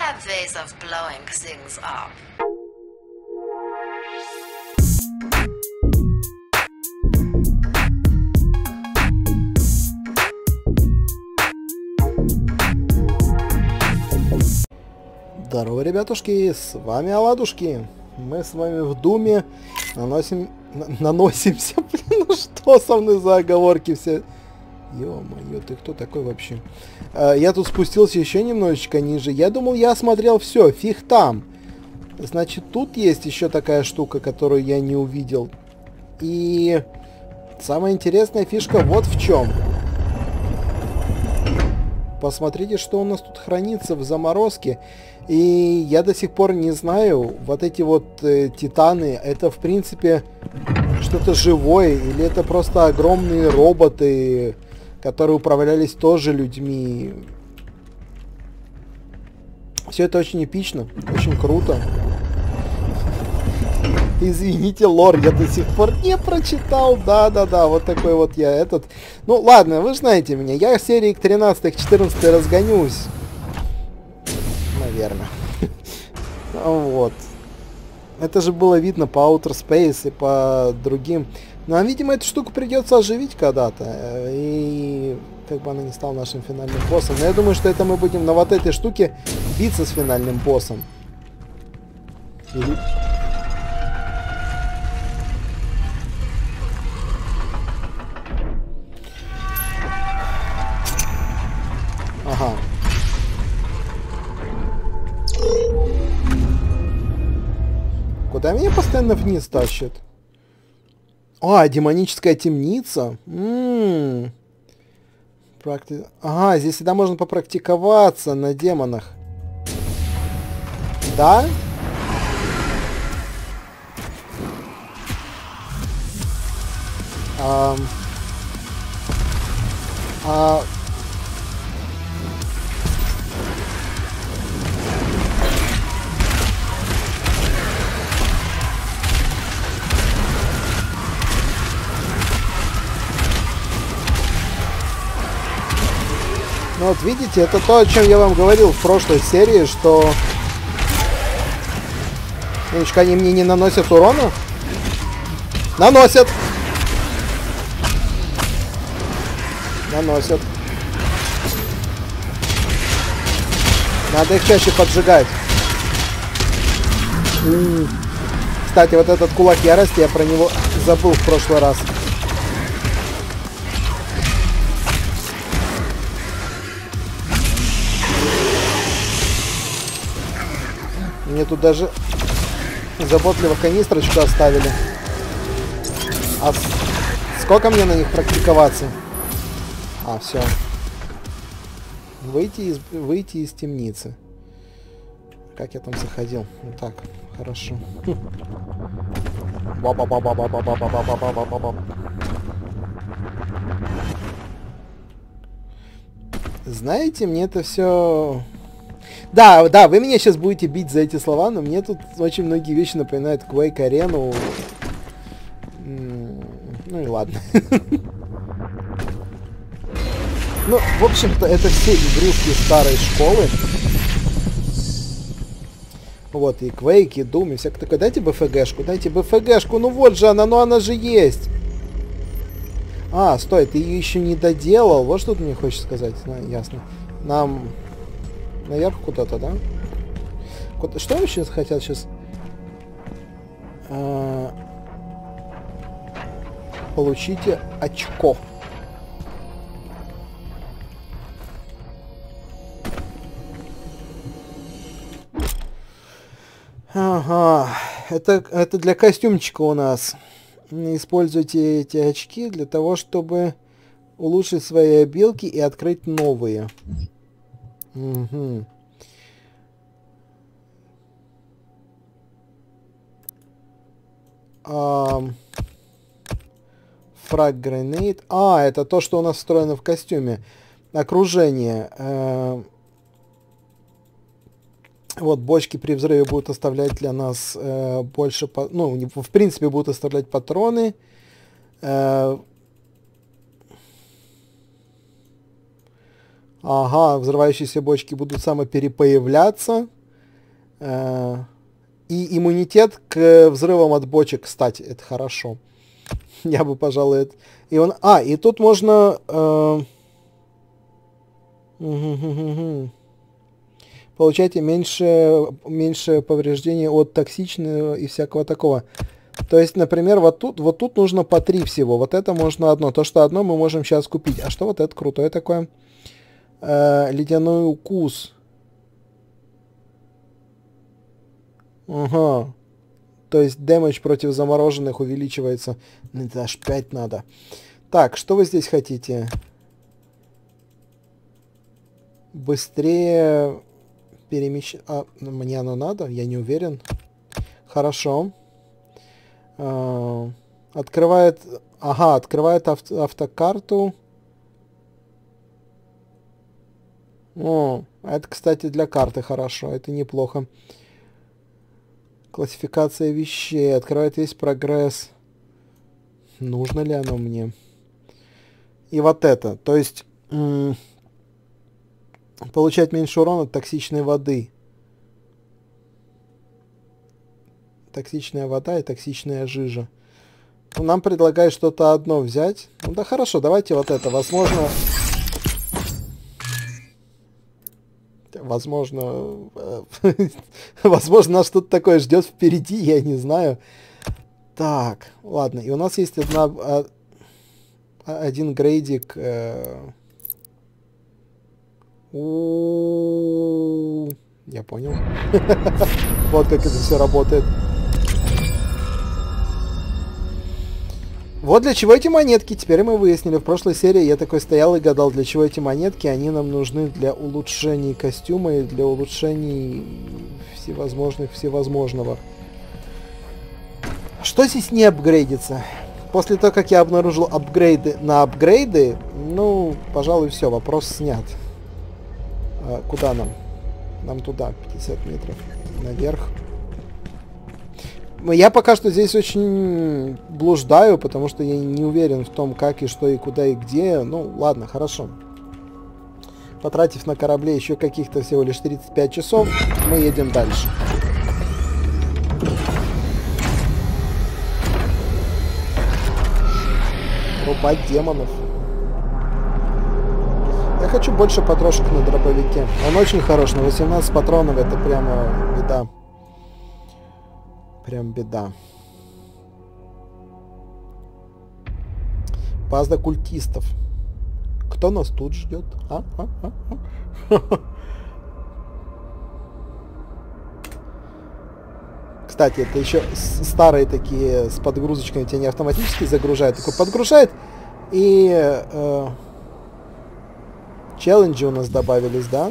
have ways of blowing things up. Здорово, ребятушки, с вами Оладушки. Мы с вами в Думе наносимся. Блин, ну что со мной за оговорки все? Ё-моё, ты кто такой вообще? Я тут спустился еще немножечко ниже. Я думал, я осмотрел все, фиг там. Значит, тут есть еще такая штука, которую я не увидел. И самая интересная фишка вот в чем. Посмотрите, что у нас тут хранится в заморозке. И я до сих пор не знаю, вот эти вот титаны, это в принципе что-то живое, или это просто огромные роботы, которые управлялись тоже людьми. Все это очень эпично, очень круто. Извините, лор, я до сих пор не прочитал. Да-да-да, вот такой вот я этот. Ну ладно, вы знаете меня, я серии к 13 к 14 разгонюсь. Наверное. Вот. Это же было видно по Outer Space и по другим. Но, видимо, эту штуку придется оживить когда-то. И как бы она не стала нашим финальным боссом. Но я думаю, что это мы будем на вот этой штуке биться с финальным боссом. Или... Ага. Куда меня постоянно вниз тащат? А, демоническая темница. Ага, здесь всегда можно попрактиковаться на демонах. Да? Ну вот видите, это то, о чем я вам говорил в прошлой серии, что... Минуточку, они мне не наносят урона? Наносят! Наносят. Надо их чаще поджигать. Кстати, вот этот кулак ярости, я про него забыл в прошлый раз. Мне тут даже заботливо канистрочку оставили. А сколько мне на них практиковаться? А, все. Выйти из темницы. Как я там заходил? Ну так, хорошо. Знаете, мне это все... Да, да, вы меня сейчас будете бить за эти слова, но мне тут очень многие вещи напоминают Quake Arena. Ну и ладно. Ну, в общем-то, это все игрушки старой школы. Вот, и Quake, и Doom, и всякое такое. Дайте БФГшку, дайте БФГшку. Ну вот же она, ну она же есть. А, стой, ты ее еще не доделал. Вот что ты мне хочешь сказать. Ясно. Нам... Наверх куда-то, да? Что они сейчас хотят сейчас? Получите очко. Ага. Это для костюмчика у нас. Используйте эти очки для того, чтобы улучшить свои обилки и открыть новые. Угу. Фраг гранейт. А, это то, что у нас встроено в костюме. Окружение. Вот, бочки при взрыве будут оставлять для нас больше... Ну, в принципе, будут оставлять патроны. Ага, взрывающиеся бочки будут самоперепоявляться. И иммунитет к взрывам от бочек, кстати, это хорошо. Я бы, пожалуй, это... И он... и тут можно... Получаете меньше повреждений от токсичного и всякого такого. То есть, например, вот тут нужно по 3 всего. Вот это можно одно. То, что одно мы можем сейчас купить. А что вот это крутое такое? Ледяной укус. Ага. То есть, дэмэдж против замороженных увеличивается. Это аж 5 надо. Так, что вы здесь хотите? Быстрее перемещать... мне оно надо? Я не уверен. Хорошо. Открывает... Ага, открывает автокарту. О, это, кстати, для карты хорошо. Это неплохо. Классификация вещей. Открывает весь прогресс. Нужно ли оно мне? И вот это. То есть... получать меньше урона от токсичной воды. Токсичная вода и токсичная жижа. Ну, нам предлагают что-то одно взять. Ну да хорошо, давайте вот это. Возможно... Возможно, нас что-то такое ждет впереди, я не знаю. Так, ладно. И у нас есть один грейдик... Я понял. Вот как это все работает. Вот для чего эти монетки. Теперь мы выяснили. В прошлой серии я такой стоял и гадал, для чего эти монетки. Они нам нужны для улучшений костюма и для улучшений всевозможного. Что здесь не апгрейдится? После того, как я обнаружил апгрейды на апгрейды, ну, пожалуй, все, вопрос снят. Куда нам? Нам туда, 50 метров наверх. Я пока что здесь очень блуждаю, потому что я не уверен в том, как и что и куда и где. Ну, ладно, хорошо. Потратив на корабле еще каких-то всего лишь 35 часов, мы едем дальше. Рубать демонов. Я хочу больше патрошек на дробовике. Он очень хорош, на 18 патронов это прямо беда. Прям беда. База культистов. Кто нас тут ждет? Кстати, это еще старые такие с подгрузочками, тебя не автоматически загружают. Такой подгружает и... челленджи у нас добавились, да?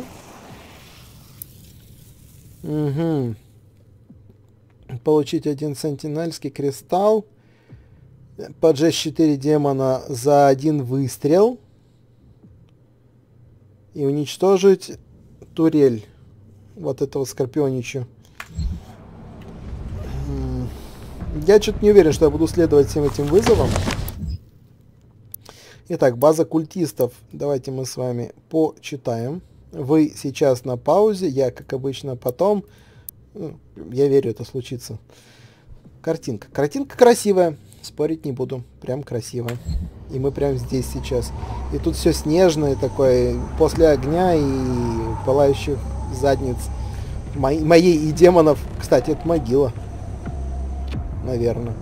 Угу. Получить 1 сентинельский кристалл. Поджечь 4 демона за 1 выстрел. И уничтожить турель. Вот этого скорпионичью. Я что-то не уверен, что я буду следовать всем этим вызовам. Итак, база культистов. Давайте мы с вами почитаем. Вы сейчас на паузе, я, как обычно, потом. Я верю, это случится. Картинка. Картинка красивая. Спорить не буду. Прям красиво. И мы прям здесь сейчас. И тут все снежное такое. После огня и пылающих задниц. Моей и демонов. Кстати, это могила. Наверное.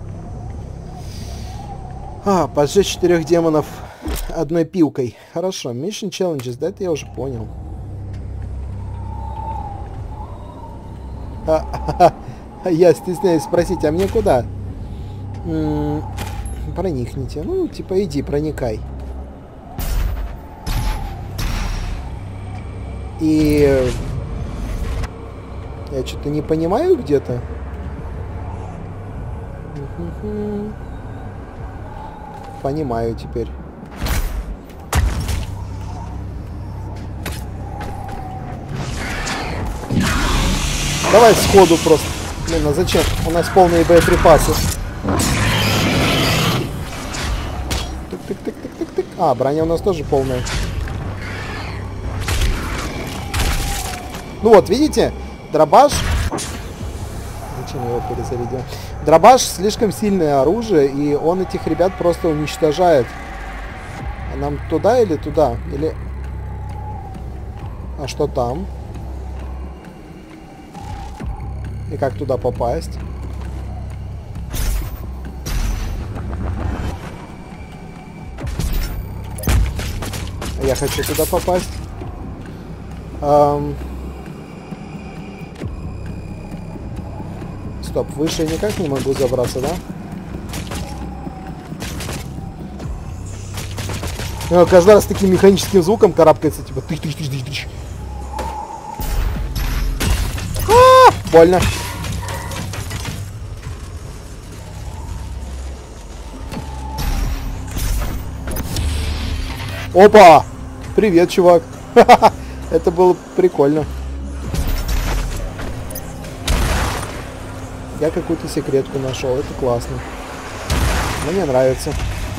Поджечь 4 демонов одной пилкой. Хорошо. Mission Challenges. Да, это я уже понял. Я стесняюсь спросить, а мне куда? Проникните. Ну, типа, иди, проникай. И... я что-то не понимаю где-то. Понимаю теперь. Давай сходу просто. Блин, а зачем? У нас полные боеприпасы. Тык-тык-тык-тык-тык. Броня у нас тоже полная. Ну вот, видите? Дробаш... Зачем я его перезарядил? Дробаш слишком сильное оружие, и он этих ребят просто уничтожает. А нам туда или туда? Или... А что там? И как туда попасть? Я хочу туда попасть. Стоп, выше я никак не могу забраться, да? Каждый раз с таким механическим звуком карабкается, типа тыщ-тыщ-тыщ-тыщ. Больно. Опа! Привет, чувак. Это было прикольно. Я какую-то секретку нашел. Это классно. Мне нравится.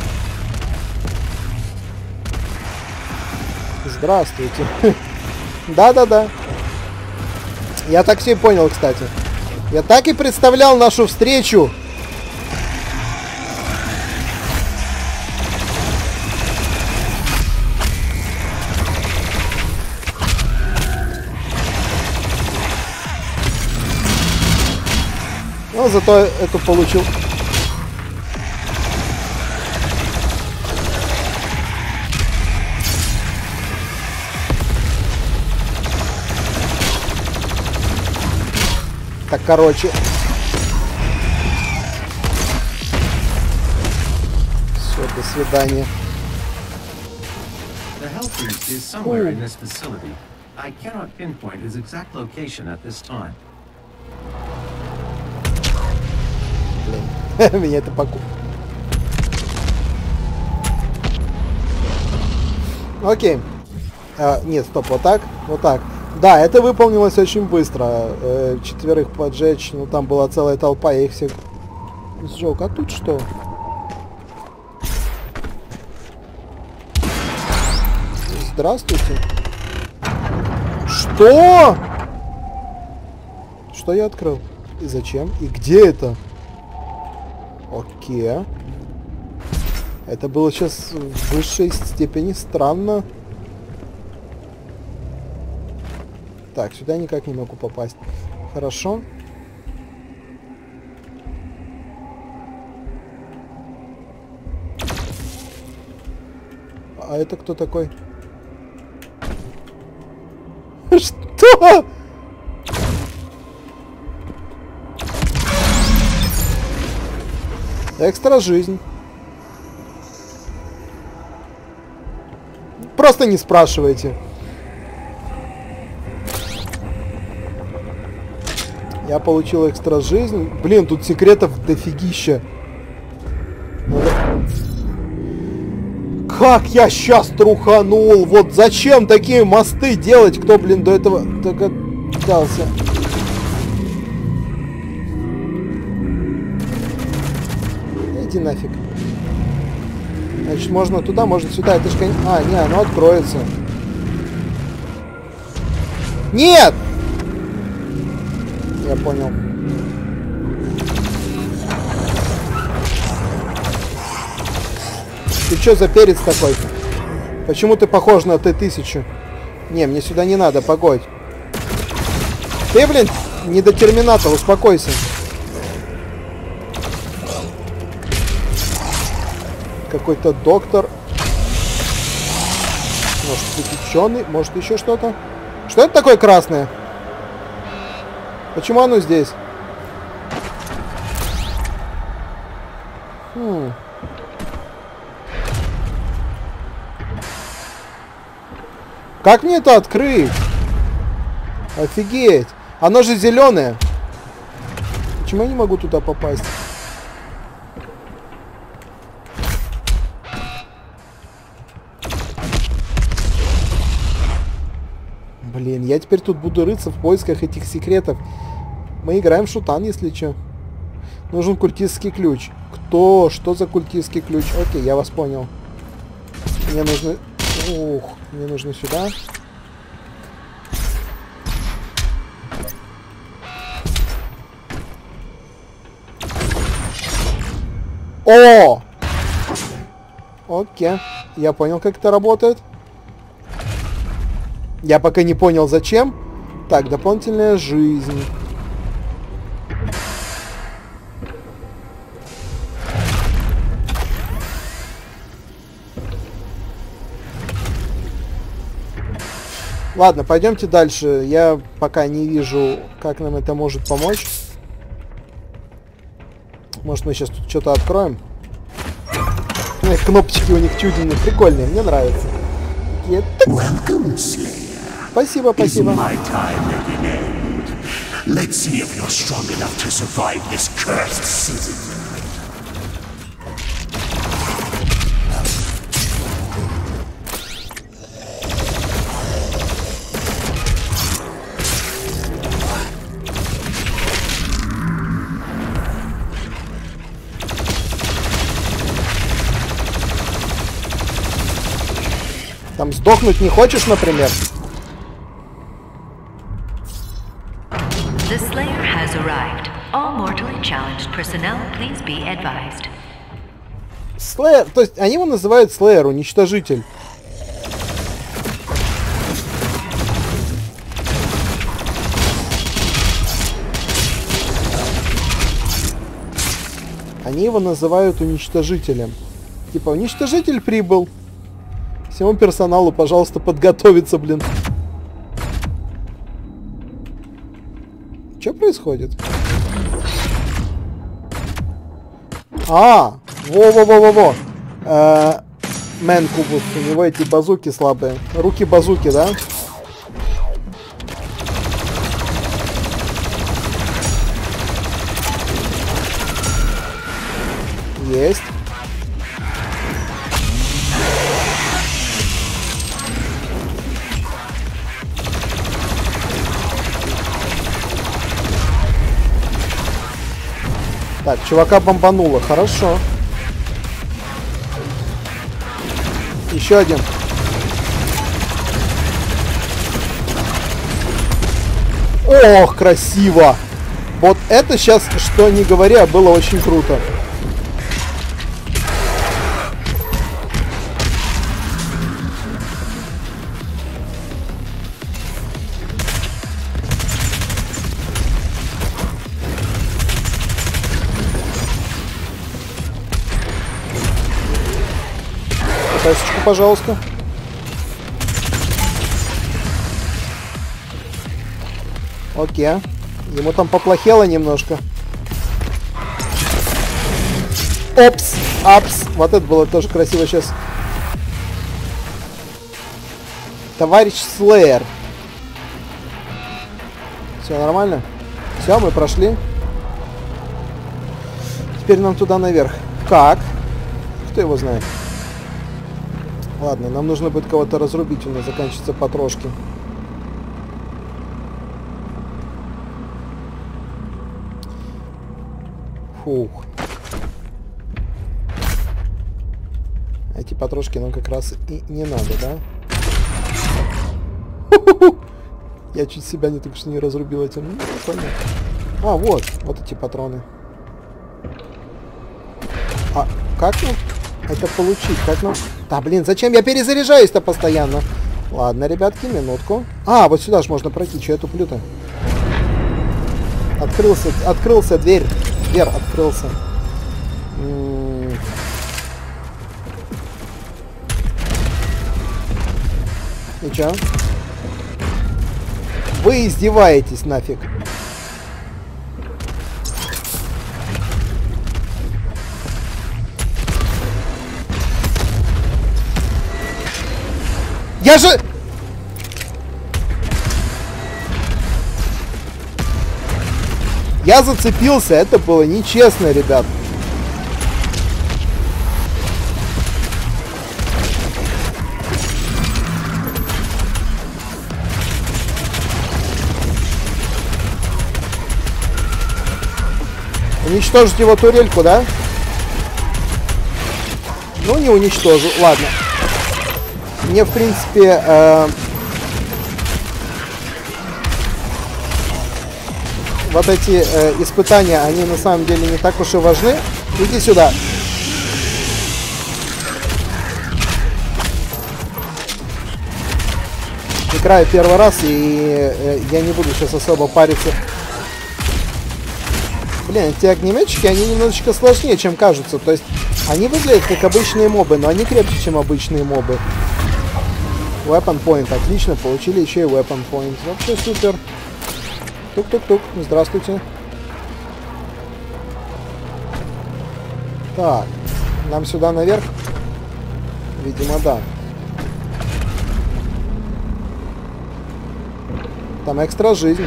Здравствуйте. Да-да-да. Я так все и понял, кстати. Я так и представлял нашу встречу. Но зато эту получил. Так, короче. Все, до свидания. The health booth is somewhere in this facility. I cannot pinpoint its exact location at this time. Блин, меня это покупает. Окей. Нет, стоп, вот так, вот так. Да, это выполнилось очень быстро. Четверых поджечь, ну там была целая толпа, я их всех сжег. А тут что? Здравствуйте. Что? Что я открыл? И зачем? И где это? Окей. Это было сейчас в высшей степени странно. Так, сюда никак не могу попасть. Хорошо. А это кто такой? Что? Экстра жизнь. Просто не спрашивайте. Я получил экстра жизнь. Блин, тут секретов дофигища. Как я сейчас труханул! Вот зачем такие мосты делать? Кто, блин, до этого догадался? Иди нафиг. Значит, можно туда, можно сюда. Это ж... А, не, оно откроется. Нет! Я понял. Ты чё за перец такой? Почему ты похож на Т-1000? Не, мне сюда не надо, погодь. Ты, блин, не до терминатора, успокойся. Какой-то доктор. Может, быть, ученый, может, еще что-то. Что это такое красное? Почему оно здесь? Как мне это открыть? Офигеть. Оно же зеленое. Почему я не могу туда попасть? Блин, я теперь тут буду рыться в поисках этих секретов. Мы играем в шутан, если что. Нужен культистский ключ. Кто? Что за культистский ключ? Окей, я вас понял. Мне нужно... Ух, мне нужно сюда. О! Окей. Я понял, как это работает. Я пока не понял, зачем. Так, дополнительная жизнь. Ладно, пойдемте дальше. Я пока не вижу, как нам это может помочь. Может, мы сейчас тут что-то откроем? Кнопочки у них чудные, прикольные, мне нравятся. Спасибо, спасибо. Там сдохнуть не хочешь, например? The Slayer has arrived. All mortally challenged personnel, please be advised. Slayer, то есть они его называют Slayer, уничтожитель. Они его называют уничтожителем. Типа, уничтожитель прибыл. Всему персоналу, пожалуйста, подготовиться, блин. Что происходит? А, во-во-во-во-во. Мэн Кубус, у него эти базуки слабые. Руки базуки, да? Есть. Так, чувака бомбануло, хорошо. Еще один. Ох, красиво! Вот это сейчас, что не говоря, было очень круто. Тасечку, пожалуйста. Окей. Ему там поплохело немножко. Опс, апс. Вот это было тоже красиво сейчас. Товарищ Слэйер. Все нормально? Все, мы прошли. Теперь нам туда наверх. Как? Кто его знает? Ладно, нам нужно будет кого-то разрубить, у нас заканчиваются потрошки. Фух. Эти потрошки нам как раз и не надо, да? Я чуть себя не только что не разрубил этим. Ну, понятно. А, вот эти патроны. А как нам это получить? Как нам... Да, блин, зачем я перезаряжаюсь-то постоянно? Ладно, ребятки, минутку. А, вот сюда же можно пройти. Че я туплю-то? Открылся дверь. Дверь открылся. И чё? Вы издеваетесь нафиг. Я же... Я зацепился, это было нечестно, ребят. Уничтожить его турельку, да? Ну, не уничтожу. Ладно. Мне, в принципе... вот эти испытания, они на самом деле не так уж и важны. Иди сюда. играю первый раз, и я не буду сейчас особо париться. Блин, эти огнеметчики, они немножечко сложнее, чем кажутся. То есть, они выглядят как обычные мобы, но они крепче, чем обычные мобы. Weapon Point, отлично, получили еще и Weapon Point. Вообще супер. Тук-тук-тук, здравствуйте. Так, нам сюда наверх? Видимо, да. Там экстра жизнь.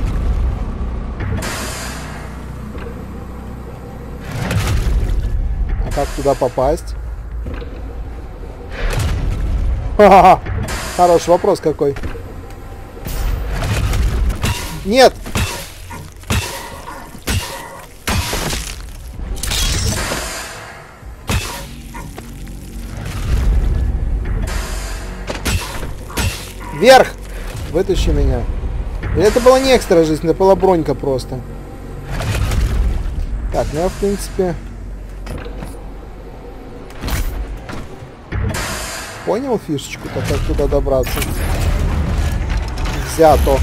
А как туда попасть? Ха-ха-ха! Хороший вопрос какой. Нет! Вверх! Вытащи меня. Или это была не экстра жизнь, это была бронька просто. Так, ну я в принципе... Понял фишечку-то, как туда добраться? Взято.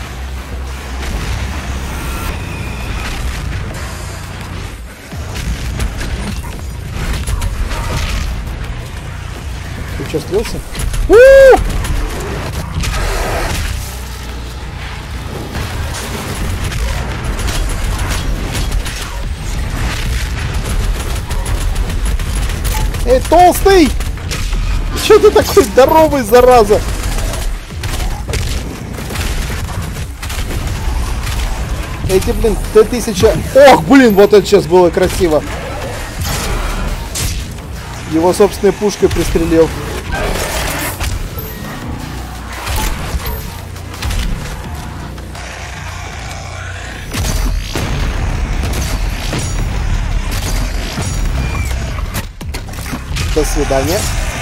Ты что, слился? Эй, толстый! Че ты такой здоровый, зараза? Эти, блин, Т-1000... Ох, блин, вот это сейчас было красиво. Его собственной пушкой пристрелил. До свидания.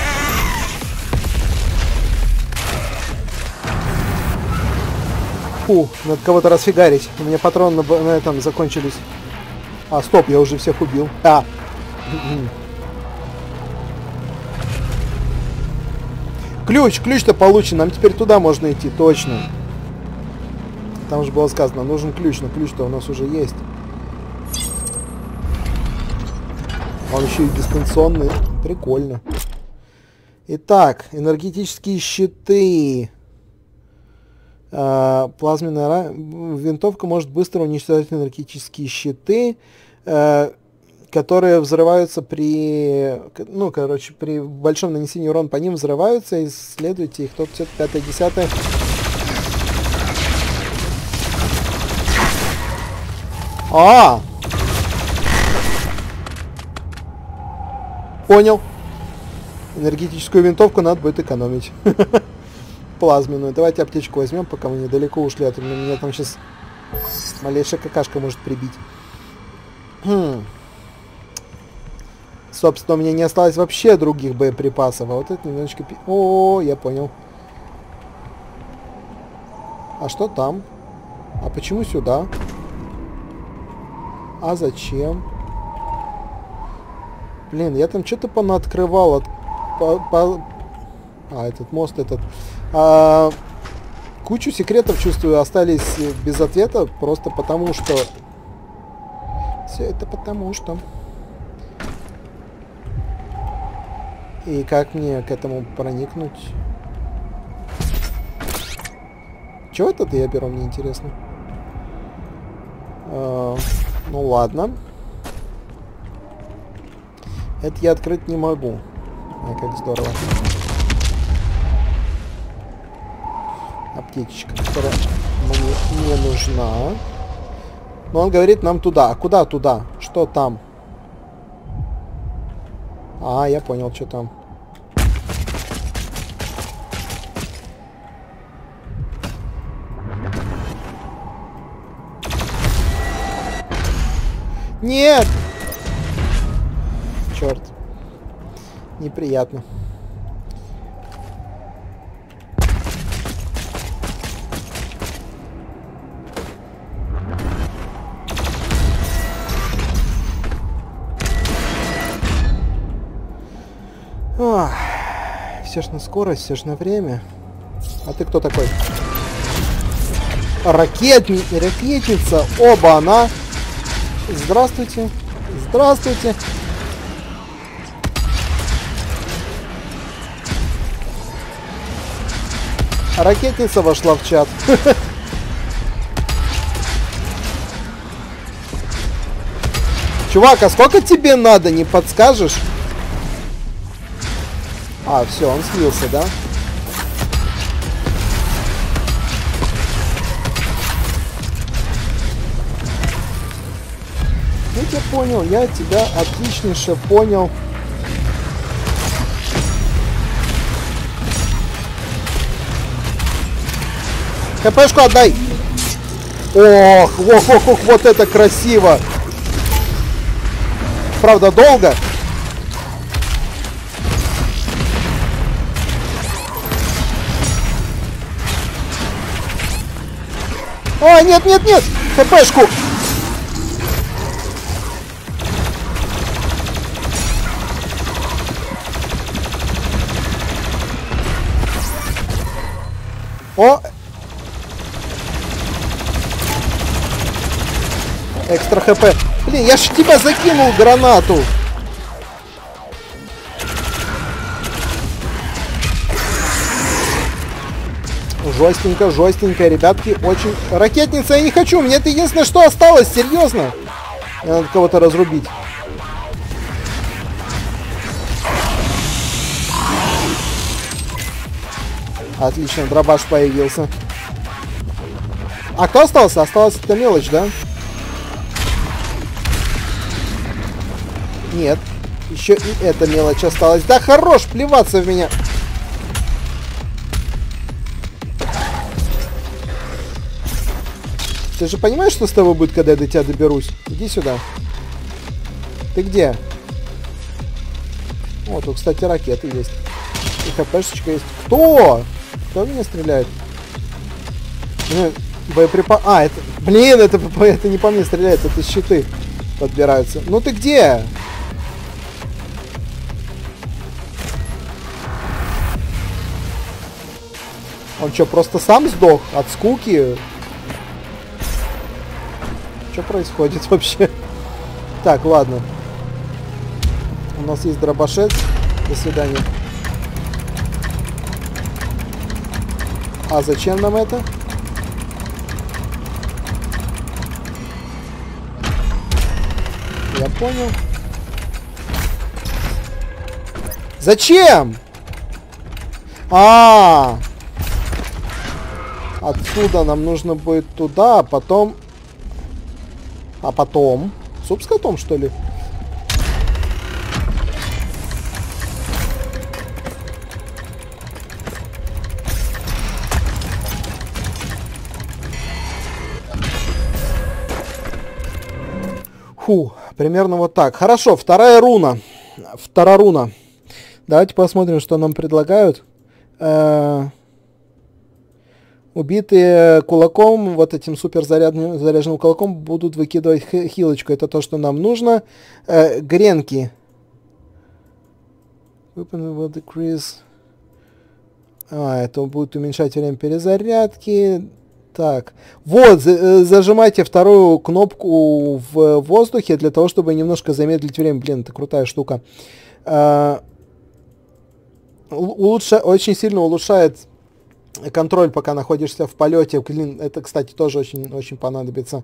Фу, надо кого-то расфигарить. У меня патроны на этом закончились. А, стоп, я уже всех убил. А. Ключ-то получен. Нам теперь туда можно идти, точно. Там же было сказано, нужен ключ, но ключ-то у нас уже есть. Он еще и дистанционный. Прикольно. Итак, энергетические щиты. Плазменная винтовка может быстро уничтожать энергетические щиты, которые взрываются при... Ну, короче, при большом нанесении урона по ним взрываются. Исследуйте их. Топ 5-10. Понял. Энергетическую винтовку надо будет экономить. Плазменную. Давайте аптечку возьмем, пока мы недалеко ушли. А то меня там сейчас малейшая какашка может прибить. Собственно, у меня не осталось вообще других боеприпасов. А вот это немножечко... О, я понял. А что там? А почему сюда? А зачем? Блин, я там что-то понаоткрывал. Этот мост, этот... кучу секретов, чувствую, остались без ответа. Просто потому, что... Все это потому, что... И как мне к этому проникнуть? Чего это я беру, мне интересно. Ну ладно. Это я открыть не могу. Ай, как здорово. Аптечка, которая мне не нужна. Но он говорит нам туда. А куда туда? Что там? А, я понял, что там. Нет! Черт. Неприятно. Все ж на скорость, все ж на время. А ты кто такой? Ракетница. Оба она. Здравствуйте. Здравствуйте. Ракетница вошла в чат. Чувак, а сколько тебе надо, не подскажешь? А, все, он слился, да? Я тебя понял, я тебя отличнейше понял. ХПшку отдай! Ох, вот это красиво! Правда, долго. О, нет! ХПшку! О! Экстра ХП. Блин, я ж тебя закинул гранату. Жестенько, ребятки, очень... Ракетница я не хочу, мне это единственное, что осталось, серьезно. Мне надо кого-то разрубить. Отлично, дробаш появился. А кто остался? Осталась эта мелочь, да? Нет. Еще и эта мелочь осталась. Да хорош плеваться в меня. Ты же понимаешь, что с тобой будет, когда я до тебя доберусь? Иди сюда. Ты где? О, тут, кстати, ракеты есть. И ХПшечка есть. Кто? Кто в меня стреляет? Боеприпас... А, это... Блин, это не по мне стреляет, это щиты подбираются. Ну ты где? Он что, просто сам сдох от скуки? Что происходит вообще? Так, ладно. У нас есть дробашет. До свидания. А зачем нам это? Я понял. Зачем? Отсюда нам нужно будет туда, а потом... Суп с котом, что ли? Фу, примерно вот так. Хорошо, вторая руна. Давайте посмотрим, что нам предлагают. Убитые кулаком, вот этим супер заряженным кулаком, будут выкидывать хилочку. Это то, что нам нужно. Гренки. Weapon will decrease. Это будет уменьшать время перезарядки. Так. Вот, зажимайте вторую кнопку в воздухе для того, чтобы немножко замедлить время. Блин, это крутая штука. Очень сильно улучшает контроль, пока находишься в полете. Блин, это, кстати, тоже очень понадобится.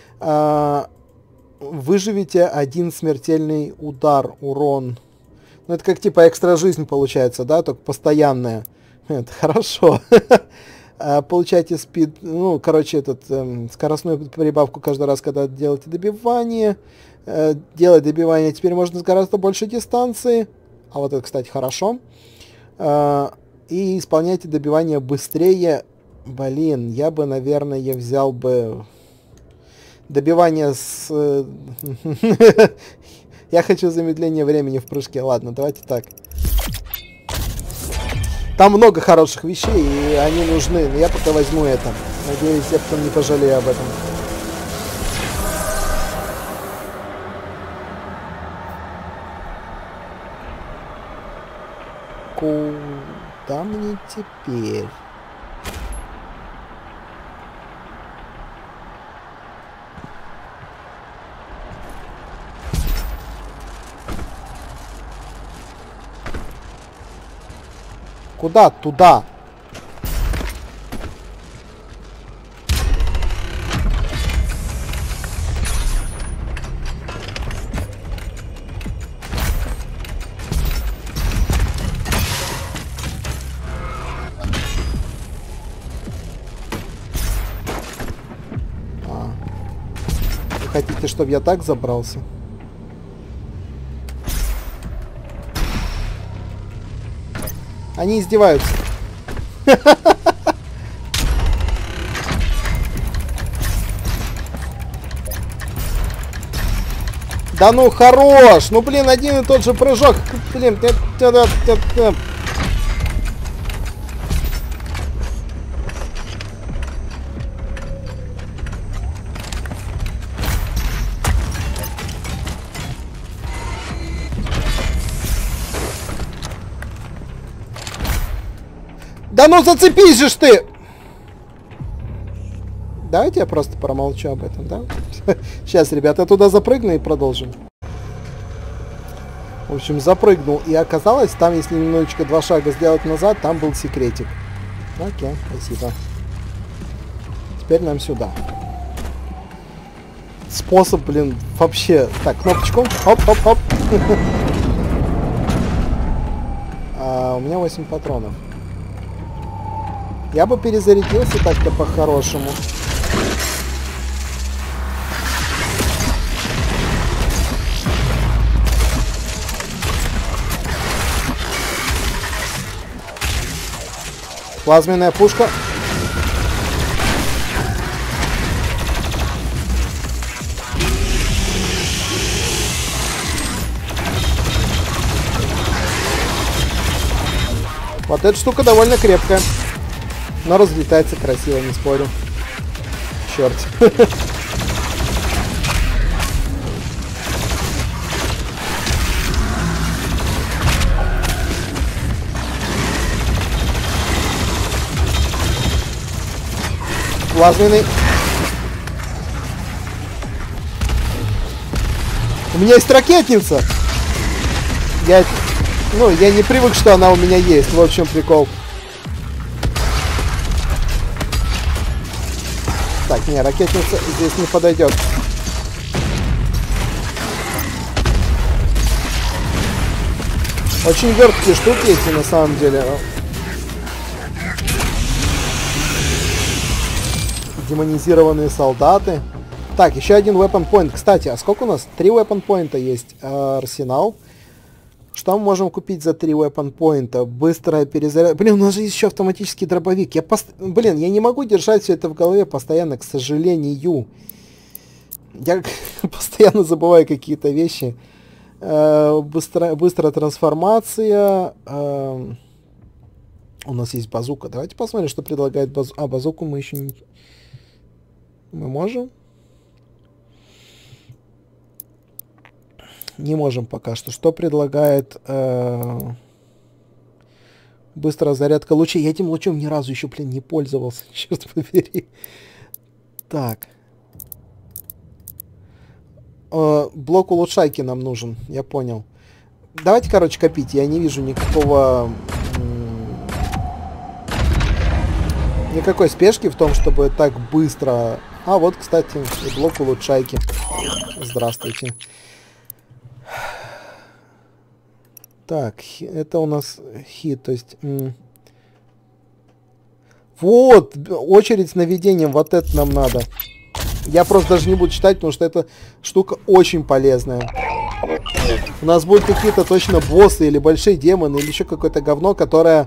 Выживите один смертельный удар, урон. Ну, это как типа экстра жизнь получается, да, только постоянная. Это хорошо. Получайте спид, скоростную прибавку каждый раз, когда делаете добивание. Делать добивание теперь можно с гораздо большей дистанции. А вот это, кстати, хорошо. И исполняйте добивание быстрее. Блин, я бы, наверное, взял бы добивание с... Я хочу замедление времени в прыжке. Ладно, давайте так. Там много хороших вещей, и они нужны. Но я пока возьму это. Надеюсь, я потом не пожалею об этом. Куда мне теперь? Куда? Туда. Вы хотите, чтобы я так забрался? Они издеваются. Да ну хорош! Ну блин, один и тот же прыжок. Блин, да ну зацепись же ж ты! Давайте я просто промолчу об этом, да? Сейчас, ребята, туда запрыгну и продолжим. В общем, запрыгнул. И оказалось, там, если немножечко 2 шага сделать назад, там был секретик. Окей, спасибо. Теперь нам сюда. Способ, блин, вообще... Так, кнопочку. Хоп-хоп-хоп. У меня 8 патронов. Я бы перезарядился так-то по-хорошему. Плазменная пушка. Вот эта штука довольно крепкая. Но разлетается красиво, не спорю. Черт. Плазменный. У меня есть ракетница. Я не привык, что она у меня есть. Вот в чем прикол. Так, не, ракетница здесь не подойдет. Очень верткие штуки эти на самом деле. Демонизированные солдаты. Так, еще один weapon point. Кстати, а сколько у нас? 3 weapon point есть. Арсенал. Что мы можем купить за 3 weapon point? Быстрая перезарядка. Блин, у нас же есть еще автоматический дробовик. Блин, я не могу держать все это в голове постоянно, к сожалению. Я постоянно забываю какие-то вещи. Быстрая трансформация. У нас есть базука. Давайте посмотрим, что предлагает базука. Базуку мы еще не... Мы можем? Не можем пока что. Что предлагает быстрая зарядка лучей? Я этим лучом ни разу еще, блин, не пользовался. Черт побери. Так. Блок улучшайки нам нужен. Я понял. Давайте, короче, копить. Я не вижу никакой спешки в том, чтобы так быстро... А, вот, кстати, и блок улучшайки. Здравствуйте. Так, это у нас хит, то есть... Вот, очередь с наведением, вот это нам надо. Я просто даже не буду читать, потому что эта штука очень полезная. У нас будут какие-то точно боссы или большие демоны, или еще какое-то говно, которое...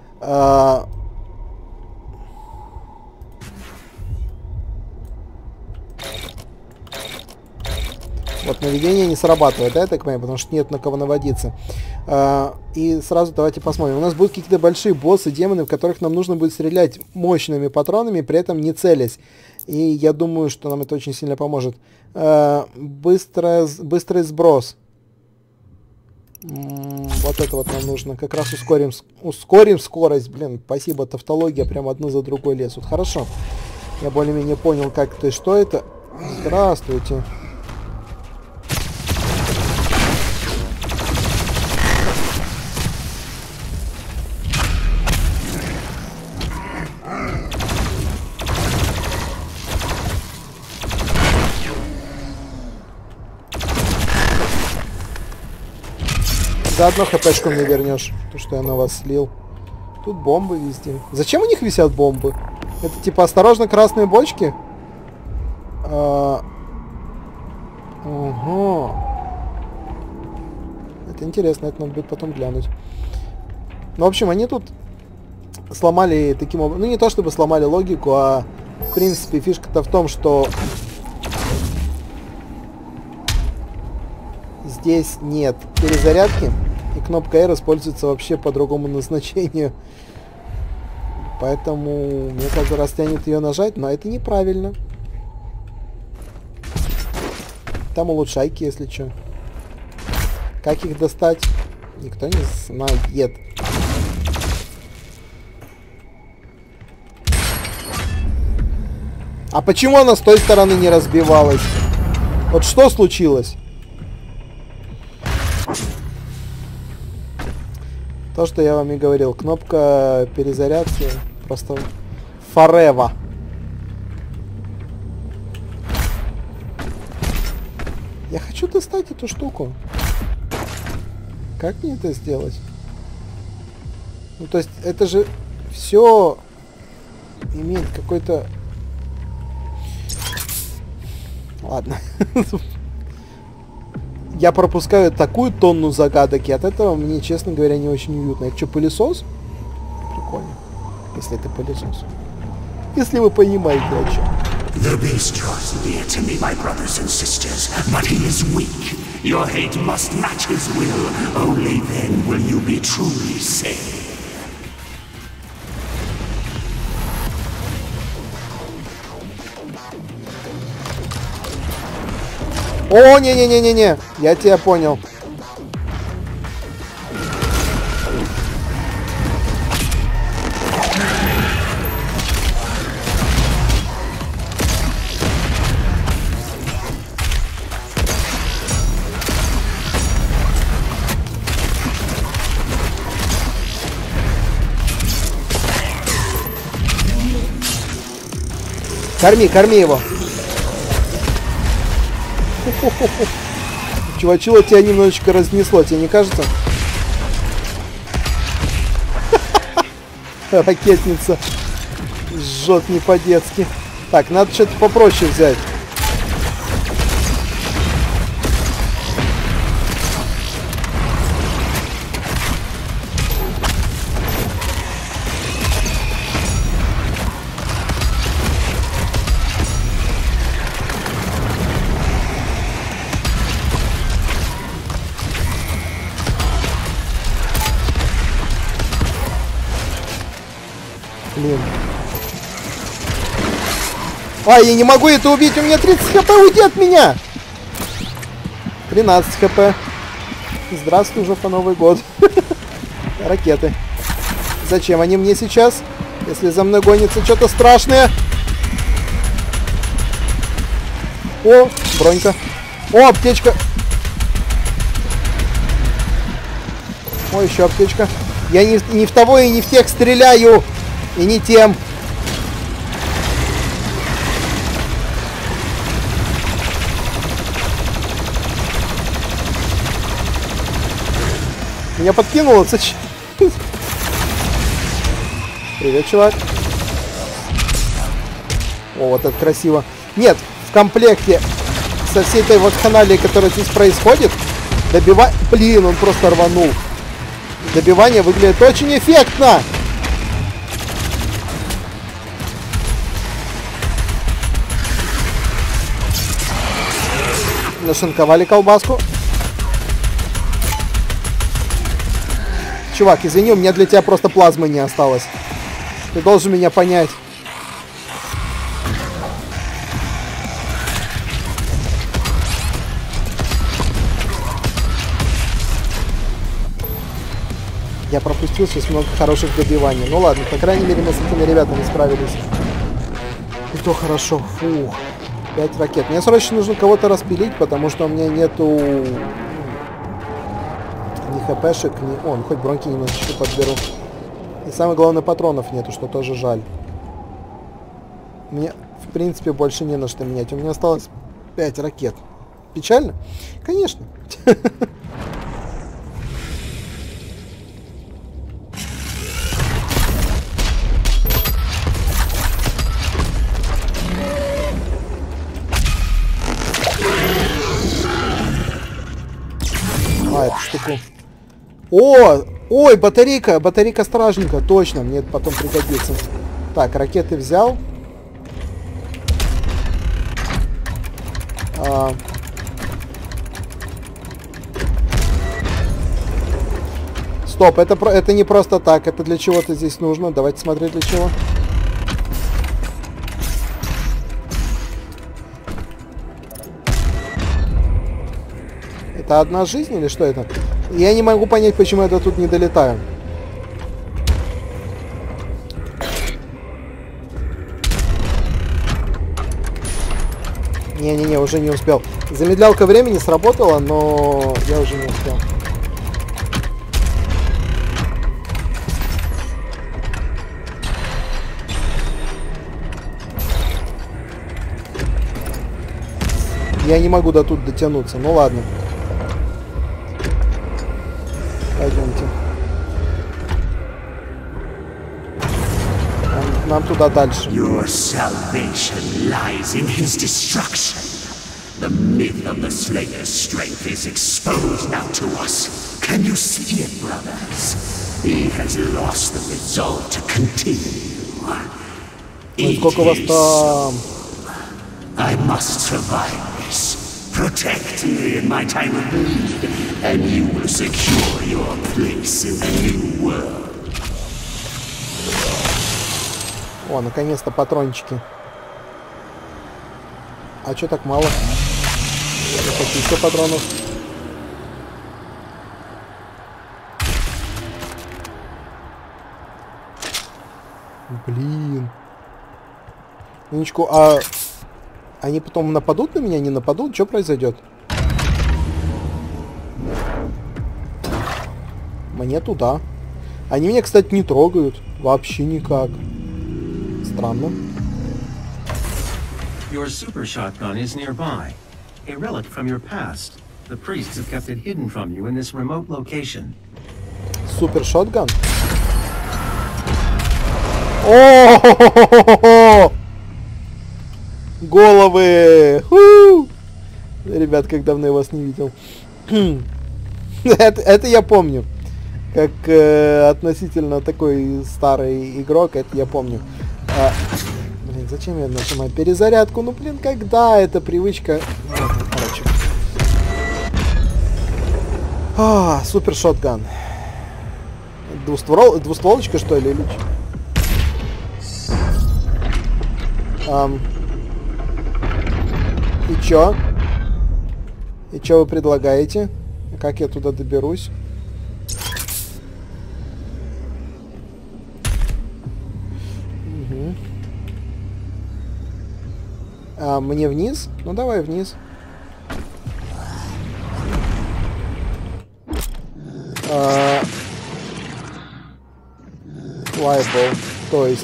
Вот наведение не срабатывает, да, я так понимаю, потому что нет на кого наводиться. И сразу давайте посмотрим. У нас будут какие-то большие боссы, демоны, в которых нам нужно будет стрелять мощными патронами, при этом не целясь. И я думаю, что нам это очень сильно поможет. Быстрый сброс. Вот это вот нам нужно. Как раз ускорим скорость. Блин, спасибо, тавтология прям одну за другой лезут. Хорошо. Я более-менее понял, как это и что это. Здравствуйте. Заодно хпшку мне вернешь. То, что я на вас слил. Тут бомбы везде. Зачем у них висят бомбы? Это типа осторожно, красные бочки? Ого. Это интересно, это надо будет потом глянуть. Ну, в общем, они тут сломали таким образом... Ну, не то чтобы сломали логику, а в принципе фишка-то в том, что здесь нет перезарядки, и кнопка R используется вообще по другому назначению. Поэтому мне каждый раз тянет ее нажать, но это неправильно. Там улучшайки, если что. Как их достать? Никто не знает. А почему она с той стороны не разбивалась? Вот что случилось? То, что я вам и говорил. Кнопка перезарядки просто forever. Я хочу достать эту штуку. Как мне это сделать? Ну, то есть, это же все имеет какой-то... Ладно. Я пропускаю такую тонну загадок, и от этого мне, честно говоря, не очень уютно. Это что, пылесос? Прикольно. Если это пылесос. Если вы понимаете, о чем. The beast draws near to me, my brothers and sisters, but he is weak. Your hate must match his will. Only then will you be truly saved. О, не-не-не-не-не, я тебя понял. Корми его. Чувачило тебя немножечко разнесло, тебе не кажется? Ракетница жжет не по-детски. Так, надо что-то попроще взять. Блин. А, я не могу это убить, у меня 30 хп, уйди от меня! 13 хп. Здравствуй, уже по Новый год. Ракеты. Зачем они мне сейчас? Если за мной гонится что-то страшное. О, бронька. О, аптечка. О, еще аптечка. Я не в того и не в тех стреляю. И не тем. Меня подкинуло. Зачем? Привет, чувак. О, вот это красиво. Нет, в комплекте со всей этой вот ханалией, которая здесь происходит, Блин, он просто рванул. Добивание выглядит очень эффектно. Нашинковали колбаску. Чувак, извини, у меня для тебя просто плазмы не осталось. Ты должен меня понять. Я пропустил сейчас много хороших добиваний. Ну ладно, по крайней мере мы с этими ребятами справились. И то хорошо. Фух. 5 ракет. Мне срочно нужно кого-то распилить, потому что у меня нету ни хпшек, ни... О, ну хоть броньки немножечко подберу. И самое главное, патронов нету, что тоже жаль. Мне, в принципе, больше не на что менять. У меня осталось 5 ракет. Печально? Конечно. А, эту штуку. О! Ой, батарейка! Батарейка стражника. Точно, мне это потом пригодится. Так, ракеты взял. Стоп, это не просто так. Это для чего-то здесь нужно. Давайте смотреть для чего. Это одна жизнь или что это? Я не могу понять, почему я до тут не долетаю. Не-не-не, уже не успел. Замедлялка времени сработала, но я уже не успел. Я не могу до тут дотянуться. Ну ладно. Пойдемте. Нам туда дальше. Your salvation lies in his destruction. The myth of the Slayer's strength is exposed now to us. Can you see it, brothers? He has lost the resolve to continue. Сколько у вас там? I must survive this. Protect me in my time of need, and you will secure your place in the new world. О, наконец-то патрончики. А чё так мало? Я хочу еще патронов. Блин. Минуточку, а они потом нападут на меня, не нападут? Что произойдет? Мне туда. Они меня, кстати, не трогают. Вообще никак. Странно. Your super shotgun is nearby. A relic from your past. The priests have kept it hidden from you in this remote location. Супер шотган? О! Головы! Ребят, как давно я вас не видел. Это я помню. Как относительно такой старый игрок, это я помню. Блин, зачем я нажимаю перезарядку? Ну, блин, когда эта привычка... Короче. Супер шотган. Двустволочка, что ли, или И чё? И чё вы предлагаете? Как я туда доберусь? Мне вниз? Ну давай вниз. Флайбол. То есть...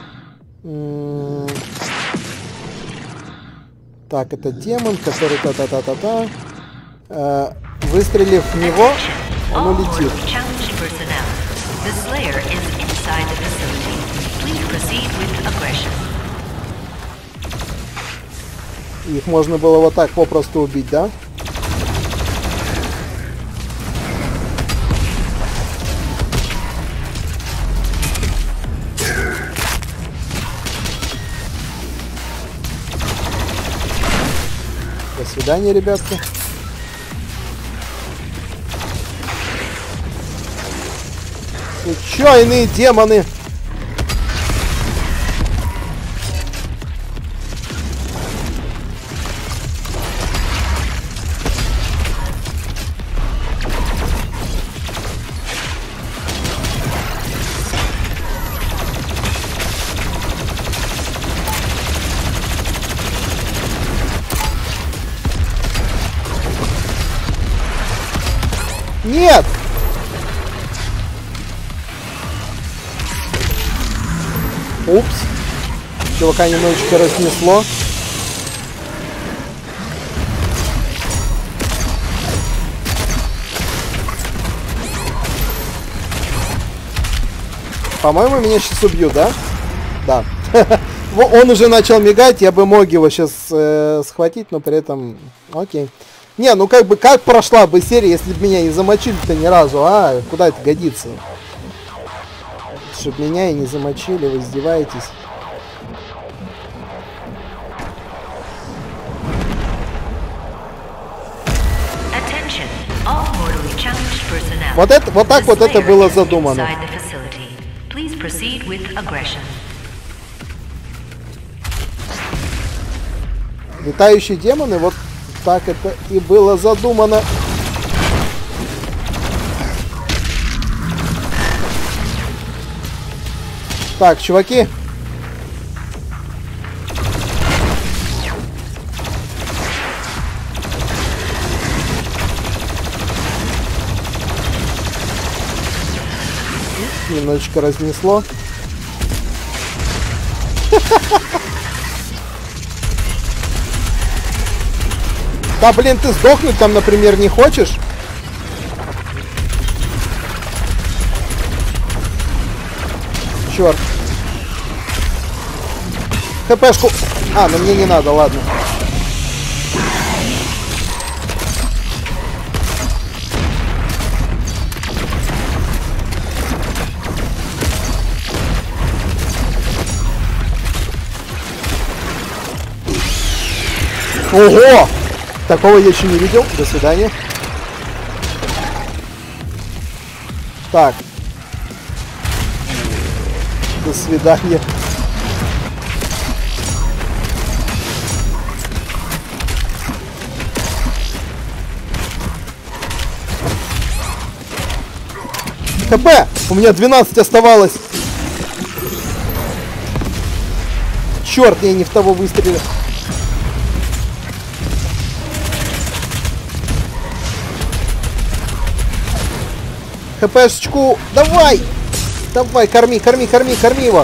Так, это демон, который та-та-та-та-та. Выстрелив в него, он улетит. Их можно было вот так попросту убить, да? До свидания, ребятки. Случайные демоны! Нет! Упс. Чувака немножечко разнесло. По-моему, меня сейчас убьют, да? Да. Он уже начал мигать, я бы мог его сейчас схватить, но при этом... Окей. Не, ну как бы, как прошла бы серия, если бы меня не замочили-то ни разу, а? Куда это годится? Чтоб меня и не замочили, вы издеваетесь. Вот так вот это было задумано. Летающие демоны, вот так это и было задумано. Так, чуваки. Немножечко разнесло. Да, блин, ты сдохнуть там, например, не хочешь? Черт. ХПшку. А, ну мне не надо, ладно. Ого! Такого я еще не видел. До свидания. Так. До свидания. ХП! У меня 12 оставалось. Черт, я не в того выстрелил. ХПшечку, давай! Давай, корми, корми, корми, корми его.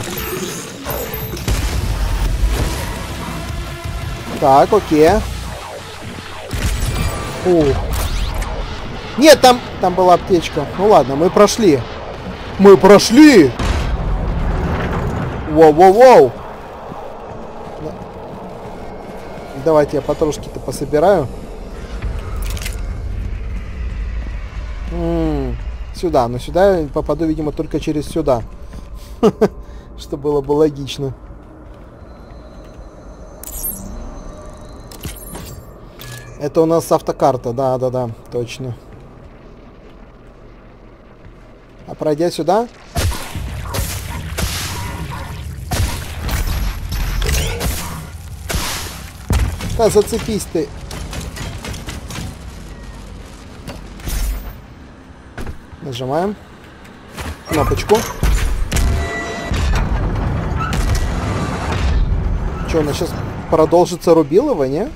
Так, окей. Фу. Нет, там была аптечка. Ну ладно, мы прошли. Мы прошли! Воу-воу-воу! Давайте я потрошки-то пособираю. Сюда, но сюда я попаду, видимо, только через сюда. Что было бы логично. Это у нас автокарта, да-да-да, точно. А пройдя сюда... Да, зацепись ты. Нажимаем кнопочку. Что, у нас сейчас продолжится Рубилово, не?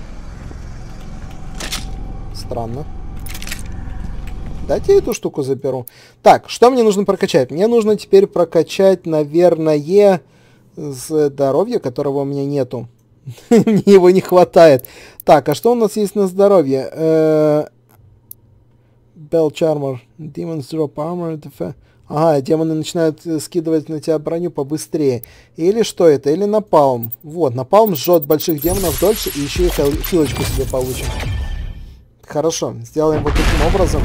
Странно. Дайте я эту штуку заберу. Так, что мне нужно прокачать? Мне нужно теперь прокачать, наверное, здоровье, которого у меня нету. Мне его не хватает. Так, а что у нас есть на здоровье? Bell Charmer. Demons drop armor. Ага, демоны начинают скидывать на тебя броню побыстрее. Или что это? Или напалм. Вот, напалм жжет больших демонов дольше, и еще и хилочку себе получим. Хорошо, сделаем вот таким образом.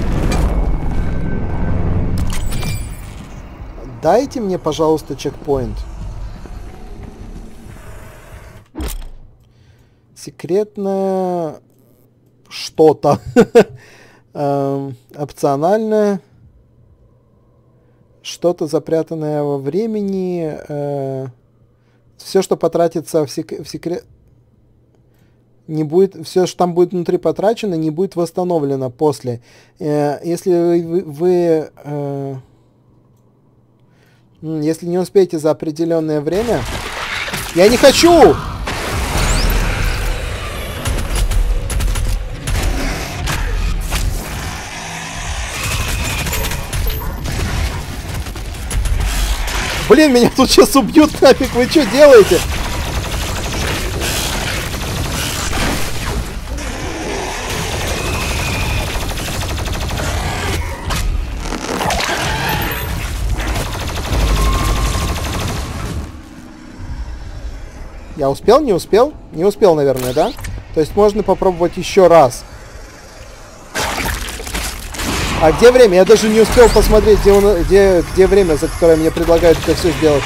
Дайте мне, пожалуйста, чекпоинт. Секретное что-то. Опциональное. Что-то запрятанное во времени. Все, что потратится в секрет... Не будет... Все, что там будет внутри потрачено, не будет восстановлено после. Если вы если не успеете за определенное время... Я не хочу! Блин, меня тут сейчас убьют нафиг, вы что делаете? Я успел, не успел? Не успел, наверное, да? То есть можно попробовать еще раз. А где время? Я даже не успел посмотреть, где время, за которое мне предлагают это все сделать.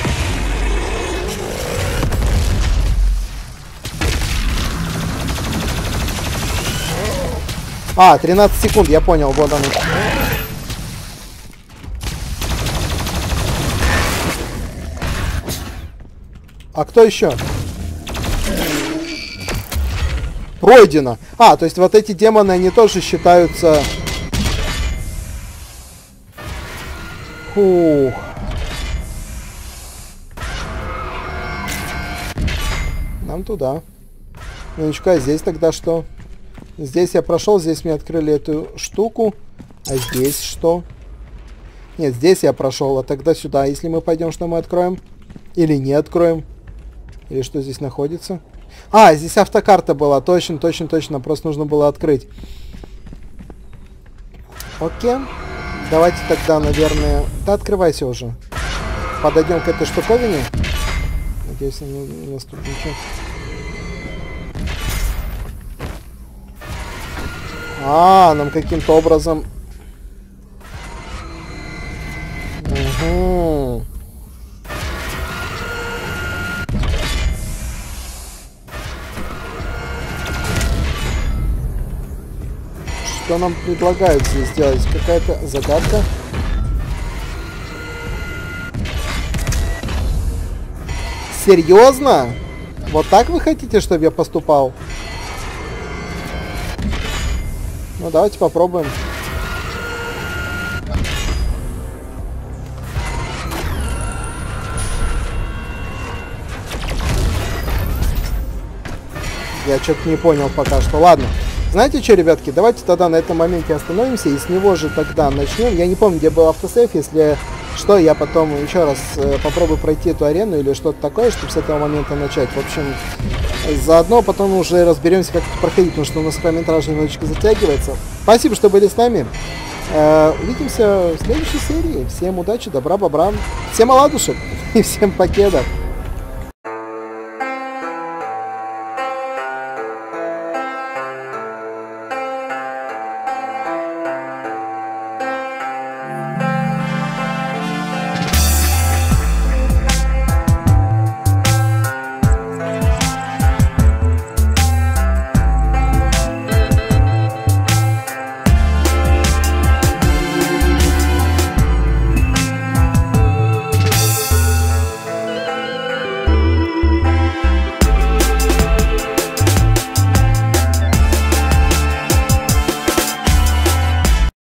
А, 13 секунд, я понял, вот оно. А кто еще? Пройдено. А, то есть вот эти демоны, они тоже считаются... Фух. Нам туда. Ну-ка, здесь тогда что? Здесь я прошел, здесь мне открыли эту штуку. А здесь что? Нет, здесь я прошел, а тогда сюда. Если мы пойдем, что мы откроем? Или не откроем? Или что здесь находится? А, здесь автокарта была. Точно, точно, точно. Просто нужно было открыть. Окей. Давайте тогда, наверное... Да, открывайся уже. Подойдем к этой штуковине. Надеюсь, у нас тут ничего... А, нам каким-то образом... Угу. Что нам предлагают здесь сделать? Какая-то загадка? Серьезно? Вот так вы хотите, чтобы я поступал? Ну, давайте попробуем. Я что-то не понял пока что. Ладно. Знаете что, ребятки, давайте тогда на этом моменте остановимся и с него же тогда начнем. Я не помню, где был автосейв, если что, я потом еще раз попробую пройти эту арену или что-то такое, чтобы с этого момента начать. В общем, заодно потом уже разберемся, как это проходить, потому что у нас хронометраж немножечко затягивается. Спасибо, что были с нами. Увидимся в следующей серии. Всем удачи, добра, бобра. Всем оладушек и всем покеда.